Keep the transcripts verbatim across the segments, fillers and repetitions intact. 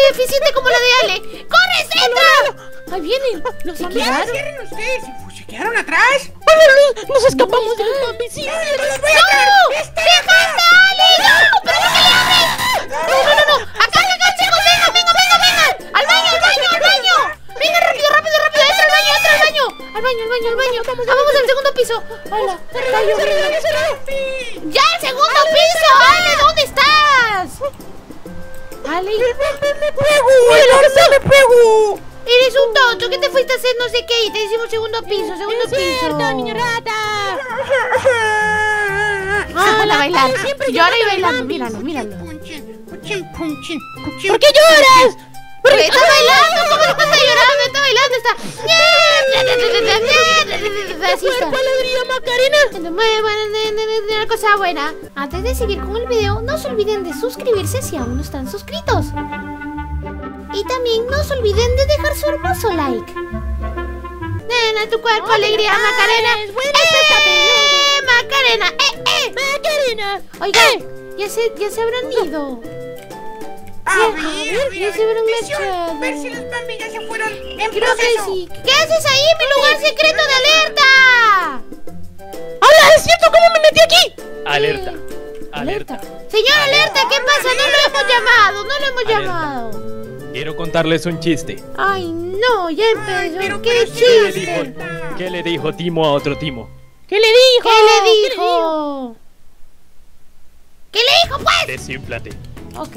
eficiente como la de Ale. ¡Corre, entra! Ahí vienen. Los ¿Se zombies quedaron? cierren ustedes. ¿Se quedaron atrás? Nos escapamos de los zombies. Sí, ¡No! ¡No! ¡Dejaste a Ale! ¡No! ¿Pero por qué le abres? No, no, no, no. Acá, acá, chicos. Vengan, vengan, vengan, vengan. Al baño, al baño, al baño. Venga, rápido, rápido, rápido. Entra al baño, entra al baño. Al baño, al baño, al baño. Vamos, vamos al segundo piso. Hola. ¡Ya el segundo piso! ¡Ale, ¿dónde estás? Ale. ¡Me pego! ¡El me pego! Eres un tonto. ¿Qué te fuiste a hacer no sé qué? Y te decimos segundo piso, segundo Es cierto, piso. niño rata. Ah, la bailando. Siempre Llora y llora bailando. Bambi. Míralo, míralo. Punchin, punchin, punchin, punchin. ¿Por qué lloras? Porque está bailando. ¿Cómo no está llorando? Está bailando, está. Así está. ¡Alegría, Macarena! Una cosa buena. Antes de seguir con el video, no se olviden de suscribirse si aún no están suscritos. Y también no se olviden de dejar su hermoso like. Nena, tu cuerpo, alegría, Macarena. ¡Eh, Macarena! ¡Eh, eh! ¡Macarena! Oigan, ya se, ya se habrán ido. A Ya, ver, a a ver, ver, ya se habrán misión, marchado. ver si los Bambi ya se fueron en Creo que proceso. sí. ¿Qué haces ahí, mi lugar secreto de alerta? ¡Hola! ¡Es cierto! ¿Cómo me metí aquí? Alerta. Eh, Alerta. Señor Alerta, ¿qué pasa? No lo hemos llamado, no lo hemos Alerta. llamado. Quiero contarles un chiste. Ay, no, ya Ay, empezó. pero ¿Qué pero sí, ¿Qué le dijo, chiste? ¿Qué le dijo Timo a otro Timo? ¿Qué le dijo? ¿Qué le dijo? ¿Qué le dijo, pues? Desínflate. Ok.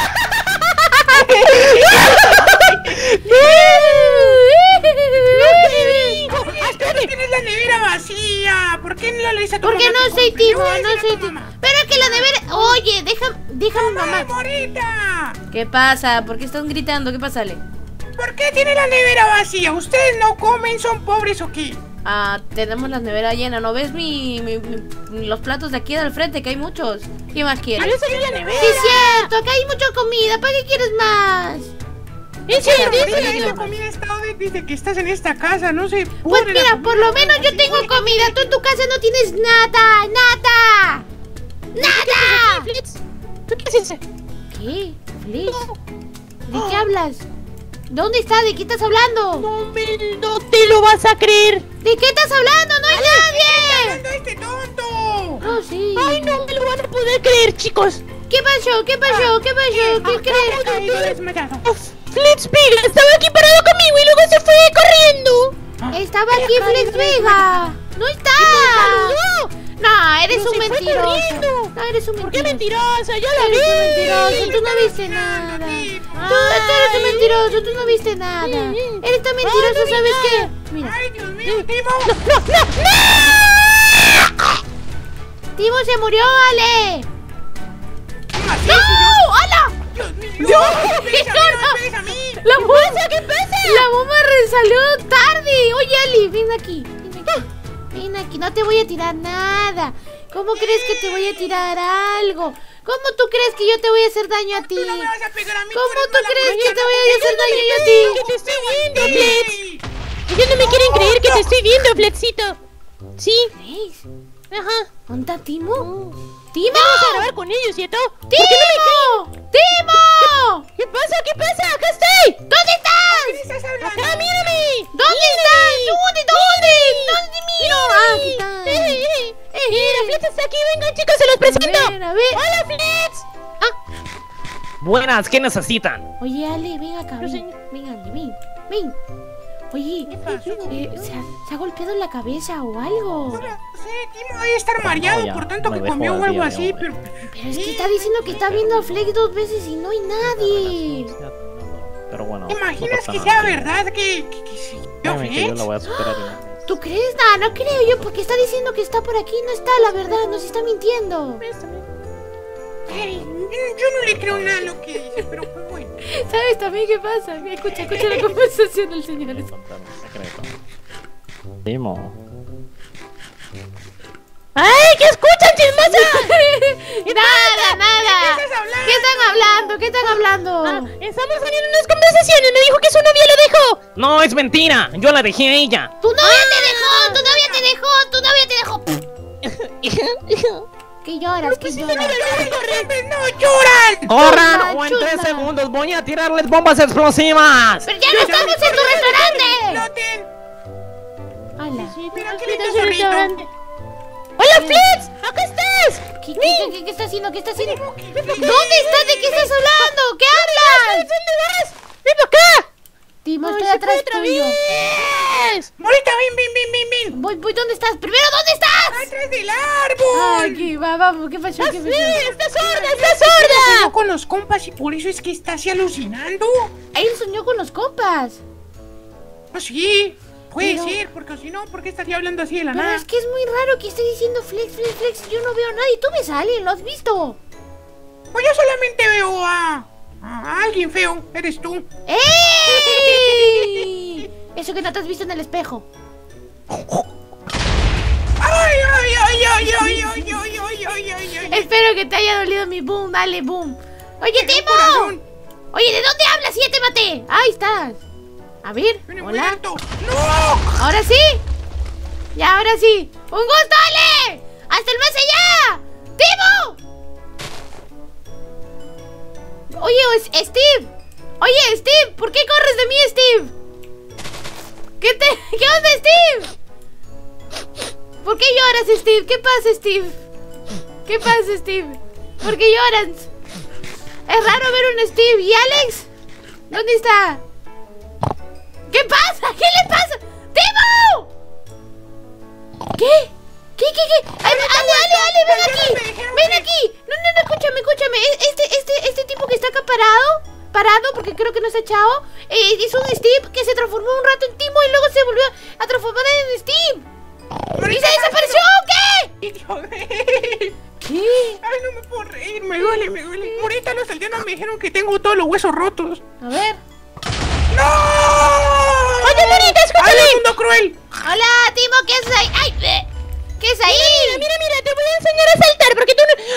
¿Por qué tienes la nevera vacía? ¿Por qué no le dices a tu Porque mamá no que soy compre? Timo, Le voy a no decir a soy tu Timo. mamá. Pero que la nevera. Oye, deja, déjame, ¡Mamá, mamá. morita! ¿Qué pasa? ¿Por qué están gritando? ¿Qué pasa, Ale? ¿Por qué tiene la nevera vacía? ¿Ustedes no comen? ¿Son pobres o qué? Ah, tenemos la nevera llena. ¿No ves mi, mi- mi- los platos de aquí del frente? Que hay muchos. ¿Qué más quieres? ¡Adiós, salió la nevera! Sí, es cierto. Acá hay mucha comida. ¿Para qué quieres más? ¡Es cierto! Pero ¡Es morita, cierto! esa comida está desde que estás en esta casa, no sé. Pues mira, por lo menos yo tengo comida. Tú en tu casa no tienes nada. ¡Nada! ¡Nada! Flitz, ¿tú qué haces? ¿Qué? Fliz. ¿De qué hablas? ¿Dónde está? ¿De qué estás hablando? No me, no te lo vas a creer. ¿De qué estás hablando? ¡No hay nadie! ¡Hablando este tonto! Oh, sí. Ay, no me lo van a poder creer, chicos. ¿Qué pasó? ¿Qué pasó? ¿Qué pasó? ¿Qué crees? Caído desmayado. Flitz Pig estaba aquí parado conmigo y luego se fue corriendo. Estaba aquí Flex Vega. ¡No está! ¡Saludó! No, eres Pero un se fue mentiroso. corriendo. No, eres un ¿Por qué mentiroso. mentirosa? ¡Yo la Eres un vi! mentiroso. Tú no viste nada. Tú, tú eres un mentiroso. Tú no viste nada. Eres tan mentiroso, Ay, no vi ¿sabes qué? nada. Mira. ¡Ay, Dios mío, Timo! Timo se murió, Ale. ¿Cómo así? ¡No! ¡Hola! ¡Dios mío! ¡No! ¡No me pegues a mí, ¡No! no me pegues a mí! La bomba, ¿qué pasa? La bomba resalió tarde. Oye, Ali, ven aquí. Ven aquí. Ven aquí. No te voy a tirar nada. ¿Cómo crees que te voy a tirar algo? ¿Cómo tú crees que yo te voy a hacer daño a ti? ¡Tú no me vas a pegar a mí! ¿Cómo eres tú mala crees que mujer. te voy a hacer daño yo a Que ti? te estoy viendo, Flitz. ¡Sí! Ellos no me quieren creer que te estoy viendo, Fletzito. Sí. ¿Ves? Ajá. ¿Dónde está Timo? Ya ¡Timo! vamos a grabar con ellos, ¿cierto? ¡Timo! ¡Timo! ¿Qué pasa? ¿Qué pasa? ¡Acá estoy! ¿Dónde estás? ¿Qué estás hablando? ¡Acá, mírame! ¿Dónde estás? ¿Dónde? ¿Dónde? ¿Dónde te miro? Ah, aquí está. ¡Eh, eh, eh! ¡Mira, Flitz está aquí! ¡Vengan, chicos, se los presento! A ver, a ver. ¡Hola, Flitz! Buenas, ¿qué necesitan? Oye, Ale, ven acá, Pero, ven, señor. ven, Ale, ven, ven. Oye, ¿Qué pasó? eh, ¿se, ha, ¿se ha golpeado en la cabeza o algo? No sé, Timo debe estar mareado No, ya, por tanto me que dejó comió al o algo día, así, ya, pero... Pero es que está diciendo que está viendo a Flex dos veces y no hay nadie. Pero bueno. ¿Te imaginas no pasa que nada. sea verdad que... que, que sí? ¿Yo, Créeme que yo Flex? la voy a superar en un mes. ¿Tú crees? No, no creo yo, porque está diciendo que está por aquí y no está, la verdad, nos está mintiendo. Ay, yo no le creo nada a lo que dice, pero pues bueno. ¿Sabes también qué pasa? Escucha, escucha la conversación del señor. Contar un secreto. Timo. ¡Ay, qué escuchan, chismosa! Nada, nada. ¿Qué estás hablando? ¿Qué están hablando? ¿Qué están hablando? Ah, estamos teniendo unas conversaciones. Me dijo que su novia lo dejó. No, es mentira. Yo la dejé a ella. ¡Tu novia te dejó! ¡Tu novia te dejó! ¡Tu novia te dejó! ¿Qué lloras? ¿Qué lloras? ¡No lloran! ¡Corran! Chusma, O en tres chusma. segundos voy a tirarles bombas explosivas. ¡Pero ya no estamos en tu restaurante! ¡Floten! ¡Hala! Mira qué Flits, lindo zorrito. ¡Hola, Flits! ¡Acá estás! ¿Qué, qué, qué, qué, qué está haciendo? ¿Qué está haciendo? ¿Dónde estás? ¿De qué estás hablando? ¿Qué hablas? ¿Dónde vas? ¡Ven para acá! Timo, Ay, estoy se atrás fue otra tuyo. vez. Morita, ven, ven, ven, ven, ven. Voy, voy, ¿dónde estás? Primero, ¿dónde estás? ¡Atrás del árbol! Aquí, va, vamos, ¿qué pasó? ¿Qué ¡Sí! pasó? ¡Está sorda! ¡Está Soñó sorda! con los compas y por eso es que está así alucinando. Él soñó con los compas. Pues sí, puede Pero- ser, porque si no, ¿por qué estaría hablando así de la Pero nada? es que es muy raro que esté diciendo flex, flex, flex. Yo no veo a nadie. Tú ves a alguien, ¿lo has visto? Pues yo solamente veo a, a alguien feo, eres tú. ¡Ey! Eso que no te has visto en el espejo. ¡Ay, ay, ay, ay, ay, ay, ay, ay, ay, ay, ay! Espero que te haya dolido mi boom. Dale, boom. Oye, Tengo Timo. corazón. Oye, ¿de dónde hablas? Si ya te maté. Ahí estás. A ver, Viene hola. muerto. ¡No! ¿Ahora sí? Ya, ahora sí. ¡Un gusto, Ale! ¡Hasta el más allá! ¡Timo! Oye, es- Steve. Oye, Steve, ¿por qué corres de mí, Steve? ¿Qué te... ¿Qué onda, Steve? ¿Por qué lloras, Steve? ¿Qué pasa, Steve? ¿Qué pasa, Steve? ¿Por qué lloras? Es raro ver un Steve. ¿Y Alex? ¿Dónde está? ¿Qué pasa? ¿Qué le pasa? ¡Timo! ¿Qué? ¿Qué, qué, qué? Ale, Ale, Ale, Ale, ven aquí. Ven aquí. No, no, no, escúchame, escúchame. Este, este, este tipo que está acá parado, parado, porque creo que no está echado, eh, es un Steve que se transformó un rato en Timo y luego se volvió a transformar en Steve. ¿Y se desapareció o qué? ¿Qué? Ay, no me puedo reír, me duele, me duele. Ahorita los aldeanos me dijeron que tengo todos los huesos rotos. A ver. ¡No! Oye, Morita, escúchame. ¡Ay, el mundo cruel! Hola, Timo, ¿qué haces ahí? ¡Ay! eh, ¿Qué es ahí? Mira, mira, mira, te voy a enseñar a saltar porque tú no...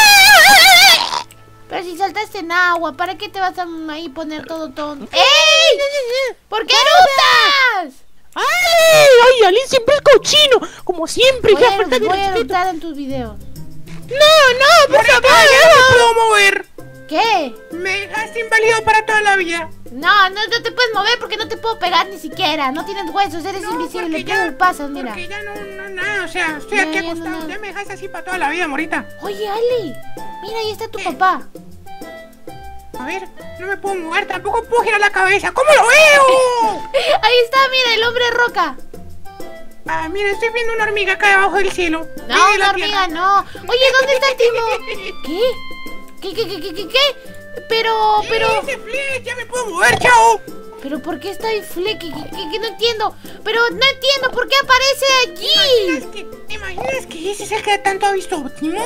¡Ah! Pero si saltaste en agua, ¿para qué te vas a ahí poner todo tonto? ¡Ey! ¿Por qué eructas? ¡Ay! ¡Ay, Ali siempre es cochino! Como siempre, Voy ya a, falta de voy a respeto. eructar en tus videos. ¡No, no, por Morita, favor! ya no me puedo mover. ¿Qué? Me dejaste inválido para toda la vida. No, no, no te puedes mover porque no te puedo pegar ni siquiera. No tienes huesos, eres No, invisible. porque ¿Qué pasas? Mira. Porque ya no, no, nada, o sea, estoy Ya, aquí ya no, acostado. nada. Ya me dejaste así para toda la vida, Morita. Oye, Ali, mira, ahí está tu ¿Qué? papá. A ver, no me puedo mover, tampoco puedo girar la cabeza. ¿Cómo lo veo? Ahí está, mira, el hombre roca. Ah, mira, estoy viendo una hormiga acá debajo del cielo. No, Viene de una la hormiga, tierra. no. Oye, ¿dónde está Timo? ¿Qué? ¿Qué, qué, qué, qué, qué, qué? Pero, pero... ¡Ese flex! ¡Ya me puedo mover, chao! ¿Pero por qué está ahí Fleck? ¿Qué, qué, qué- qué? No entiendo. Pero no entiendo por qué aparece ¿Te allí. imaginas que, ¿te imaginas que ese es el que tanto ha visto Timo?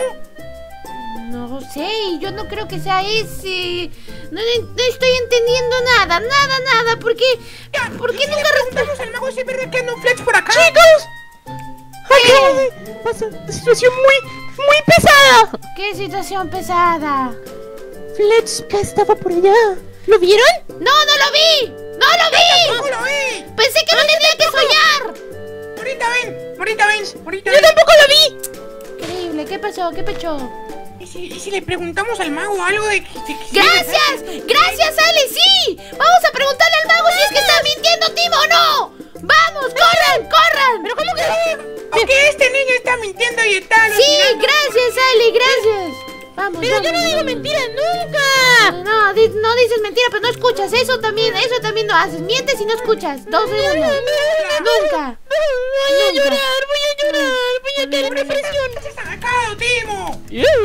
No sé, yo no creo que sea ese. No, no estoy entendiendo nada, nada, nada. ¿Por qué? ¿Por qué Si le nunca preguntamos al mago si es verdad que anda un flex por acá. ¡Chicos! Acaba de pasar una situación muy, muy pesada. ¿Qué situación pesada? Fletch estaba por allá. ¿Lo vieron? ¡No, no lo vi! ¡No lo vi! ¿Cómo lo vi? Pensé que no tendría que soñar. Morita, ven. Morita, ven. Morita, Yo ven. tampoco lo vi. Increíble, ¿qué pasó? ¿Qué pasó? ¿Y si, y si le preguntamos al mago algo de que... de que- ¡Gracias! ¡Gracias, Ale! ¡Sí! Vamos a preguntarle al mago si es que está mintiendo Timo o no. ¡Vamos, corran, corran! ¿Pero cómo que...? Porque este niño está mintiendo y está... Sí, alucinando. gracias, Ale, gracias. Vamos, Pero yo vamos, no digo vamos. mentiras nunca. No, no, di- no dices mentira, pero no escuchas. Eso también, eso también lo haces. Mientes y no escuchas. Dos veces no. Nunca. Voy a Nunca. llorar, voy a llorar, voy a caer en depresión. ¿Qué has sacado, Timo?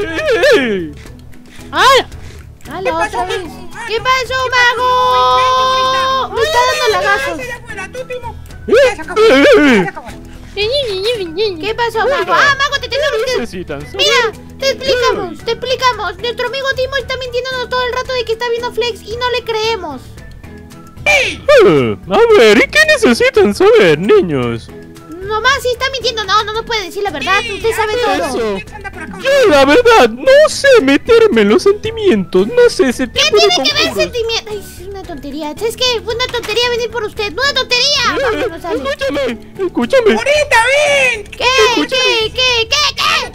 ¡Ah! Hala, pasó, otra vez. mago? Ah, ¿Qué no. pasó, ¿Qué mago? pasó? Me está dando lagazos. ¡Ah, ya fuera, tú, Timo! Ya se acabó, ya se acabó. ¿Qué pasó, mago? Ah, mago, te tenemos que... Necesitan. Mira, te explicamos, te explicamos. Nuestro amigo Timo está mintiéndonos todo el rato de que está viendo Flex y no le creemos. ¡Ey! A ver, ¿y qué necesitan saber, niños? Nomás si está mintiendo, no, no nos puede decir la verdad. Sí, Usted sabe anda, todo. Eso. Flex anda por acá. Yo, la verdad, no sé meterme en los sentimientos. No sé ese tipo ¿Qué de tiene que ver conjuros. sentimiento? Ay, es una tontería. ¿Sabes qué? Fue una tontería venir por usted. ¡Una tontería! Vámonos, Ale. Escúchame, escúchame. ¡Morita, ven! ¿Qué? ¿Qué? ¿Qué? ¿Qué? ¿Qué? Otra oportunidad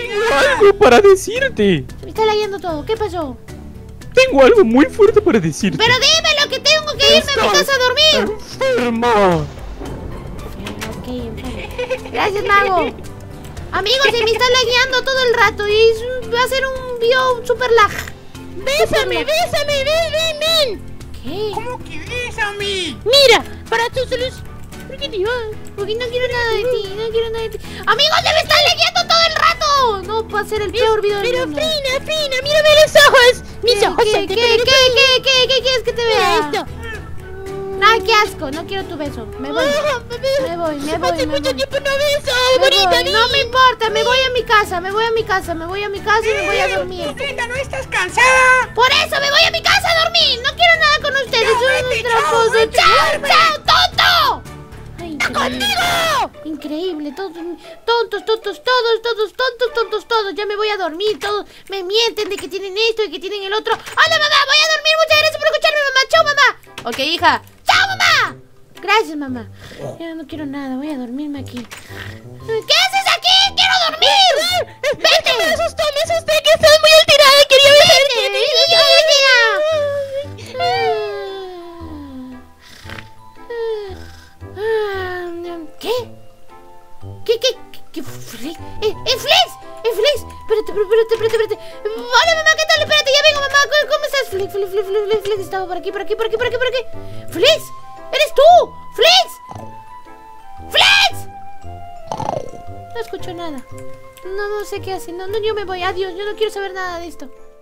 Tengo algo para decirte. Se me está lagueando todo. ¿Qué pasó? Tengo algo muy fuerte para decirte. Pero dímelo, que tengo que irme a mi casa a dormir. Enferma. Ok, enfermo. Gracias, mago. Amigos, se me está lagueando todo el rato y es- va a ser un video super lag. Bésame, bésame, ven, ven, ven. ¿Qué? ¿Cómo que bésame? Mira, para tu solución. ¿Por qué te vas? Porque no quiero nada de ti, no quiero nada de ti. Amigos, se me está lagueando todo el rato. No, va a ser el peor video del Pero mundo. Frina, Frina, mírame los ojos. Mis ¿Qué, ojos qué, son qué, de qué, color qué, qué, qué quieres que te Mira vea? esto. Ay, qué asco, no quiero tu beso. Me voy. Ah, bebé. Me voy, me voy, Hace me mucho voy. tiempo no beso, Me bonita. voy. di. No me importa, me voy a mi casa, me voy a mi casa, me voy a mi casa y me voy a dormir. Hipócrita, ¿no estás cansada? Por eso me voy a mi casa a dormir. No quiero nada con ustedes. Ya, Son vete, unos chao, tramposos. vete, ¡Chao, duerme. chao, tonto! Ay, increíble. ¡Conmigo! Increíble, todos tontos, tontos, todos, todos, tontos, tontos, todos. Ya me voy a dormir, todos me mienten de que tienen esto y que tienen el otro. Hola, mamá, voy a dormir. Muchas gracias por escucharme, mamá. Chao, mamá. Ok, hija. Chao, mamá. Gracias, mamá. Ya no quiero nada, voy a dormirme aquí. ¿Qué haces aquí? ¡Quiero dormir! ¡Vete! Me asustó, me asusté, que estás muy alterada. Quería besarte. ¡Vete! ¿Qué? ¿Qué, qué, qué, qué Flex? ¡Eh, eh, Flex! ¡Eh, Flex! Espérate, espérate, espérate, espérate. Hola, mamá, ¿qué tal? Espérate, ya vengo, mamá. ¿Cómo, cómo estás? Flex, Flex, Flex, Flex, Flex, Flex. Estaba por aquí, por aquí, por aquí, por aquí, por aquí. ¡Flex! ¡Eres tú! ¡Flex! ¡Flex! No escucho nada. No, no sé qué hace. No, no, yo me voy. Adiós. Yo no quiero saber nada de esto.